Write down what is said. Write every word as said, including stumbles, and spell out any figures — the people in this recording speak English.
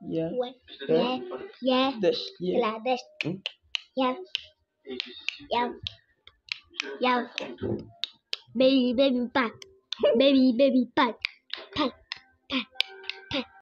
Yeah. Ouais. Yeah. Yeah. Dash. C'est Yeah. la dash. Yeah. Yeah. Yeah. Baby, baby, pack. Baby, baby, pack. Pack. Pack. Pack.